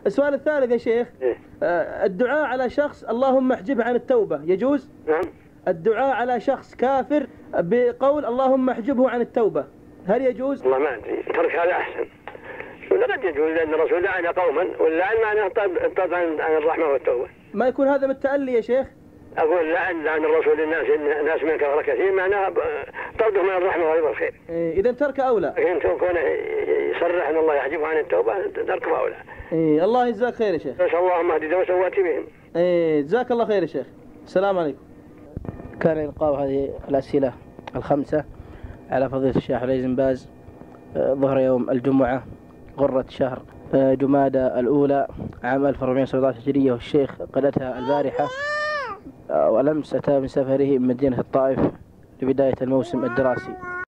السؤال الثالث يا شيخ، الدعاء على شخص اللهم احجبه عن التوبة يجوز؟ نعم. الدعاء على شخص كافر بقول اللهم احجبه عن التوبة هل يجوز؟ والله ما أدري، ترك هذا أحسن. قد يجوز لأن الرسول لعن قوما، واللعن معناه طرد عن الرحمة والتوبة. ما يكون هذا من التألي يا شيخ؟ أقول لعن الرسول الناس من كفر كثير معناه طرده من الرحمة ورضا الخير. إذا ترك أولى. لكن كونه يصرح أن الله يحجبه عن التوبة تركه أولى. الله يجزاك خير يا شيخ. نسأل اللهم اهدنا وسواتي بهم. جزاك الله خير يا شيخ. السلام عليكم. كان إلقاء هذه الأسئلة الخمسة على فضيلة الشيخ علي بن باز ظهر يوم الجمعة غرة شهر جمادى الأولى عام 1417 هجرية، والشيخ قد أتى البارحة ولمس أتى من سفره من مدينة الطائف لبداية الموسم الدراسي.